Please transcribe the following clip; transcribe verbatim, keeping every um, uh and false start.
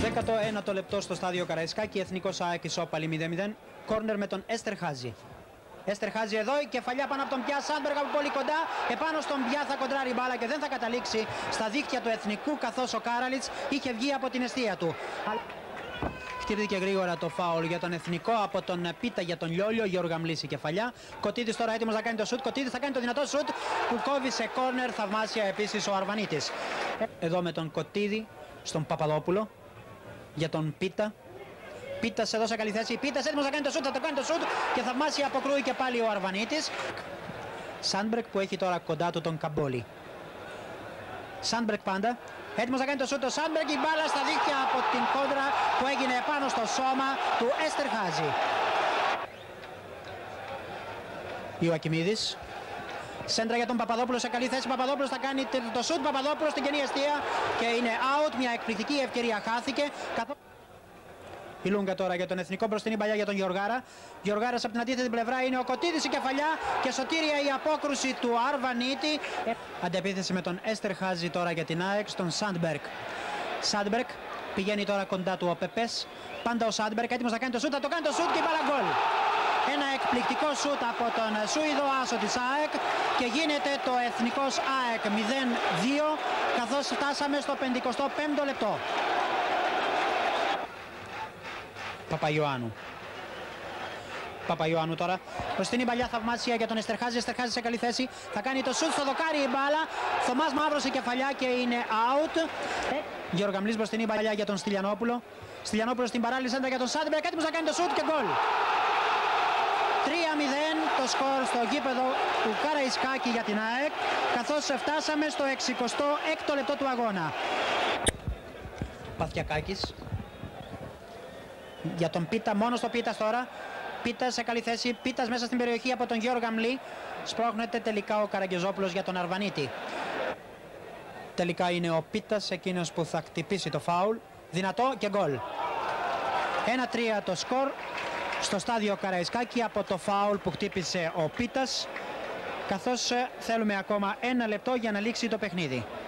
δέκατο ένατο λεπτό στο στάδιο Καραϊσκάκη, Εθνικός ΑΕΚ ισόπαλη μηδέν μηδέν. Κόρνερ με τον Έστερχάζη. Έστερχάζη εδώ, η κεφαλιά πάνω από τον Πιά. Σάντμπεργκ από πολύ κοντά. Επάνω στον Πιά θα κοντράρει η μπάλα και δεν θα καταλήξει στα δίχτυα του Εθνικού, καθώς ο Κάραλιτς είχε βγει από την εστία του. Χτύπηκε γρήγορα το φάουλ για τον Εθνικό από τον Πίτα για τον Λιόλιο. Γιώργα Μλήση κεφαλιά. Κωτίδης τώρα έτοιμος να κάνει το σουτ. Κωτίδης θα κάνει το δυνατό σουτ που κόβει σε κόρνερ. Θαυμάσια επίσης ο Αρβανίτης. Εδώ με τον Κωτίδη στον Παπαδόπουλο για τον Πίτα. Πίτας εδώ σε καλή θέση. Πίτας έτοιμος να κάνει το σουτ. Θα το κάνει το σουτ και θαυμάσια αποκρούει και πάλι ο Αρβανίτης. Σάντμπεργκ που έχει τώρα κοντά του τον Καμπόλη. Σάντμπεργκ πάντα. Έτοιμος να κάνει το σούτ ο Σάντμπεργκ, η μπάλα στα δίχτυα από την κόντρα που έγινε επάνω στο σώμα του Έστερχάζη. Ιωακιμίδης. Σέντρα για τον Παπαδόπουλο σε καλή θέση. Παπαδόπουλος θα κάνει το σούτ. Παπαδόπουλος στην κενή εστία και είναι out. Μια εκπληκτική ευκαιρία χάθηκε. Η Λούγκα τώρα για τον Εθνικό, μπροστινή παλιά για τον Γιωργάρα. Γιωργάρας από την αντίθετη πλευρά είναι ο Κωτίδης, η κεφαλιά και σωτήρια η απόκρουση του Αρβανίτη. Αντεπίθεση με τον Έστερχάζη τώρα για την ΑΕΚ στον Σάντμπεργκ. Σάντμπεργκ πηγαίνει τώρα κοντά του ο Πεπές. Πάντα ο Σάντμπεργκ έτοιμος να κάνει το σούτ, θα το κάνει το σούτ και η μπάλα γκολ. Ένα εκπληκτικό σούτ από τον Σουηδό άσο της ΑΕΚ και γίνεται το Εθνικός ΑΕΚ μηδέν δύο, καθώς φτάσαμε στο πενηκοστό πέμπτο λεπτό. Παπαϊωάννου. Παπαϊωάννου τώρα. Μπροστινή παλιά θαυμάσια για τον Έστερχάζη. Έστερχάζη σε καλή θέση. Θα κάνει το σουτ στο δοκάρι η μπάλα. Θωμάς Μαύρος η κεφαλιά και είναι out. Γιώργα Μλής μπροστινή παλιά για τον Στυλιανόπουλο. Στυλιανόπουλο στην παράλληλη σέντρα για τον Σάντμπεργκ. Έτοιμος να κάνει το σουτ και γκολ. τρία μηδέν το σκορ στο γήπεδο του Καραϊσκάκη για την ΑΕΚ, καθώς φτάσαμε στο εξηκοστό έκτο λεπτό του αγώνα. Παθιακάκης. Για τον Πίτα, μόνο στο Πίτας τώρα. Πίτας σε καλή θέση. Πίτας μέσα στην περιοχή από τον Γιώργα Μλή. Σπρώχνεται τελικά ο Καραγκεζόπουλος για τον Αρβανίτη. Τελικά είναι ο Πίτας εκείνος που θα χτυπήσει το φάουλ. Δυνατό και γκολ. ένα τρία το σκορ στο στάδιο Καραϊσκάκη από το φάουλ που χτύπησε ο Πίτας, καθώς θέλουμε ακόμα ένα λεπτό για να λήξει το παιχνίδι.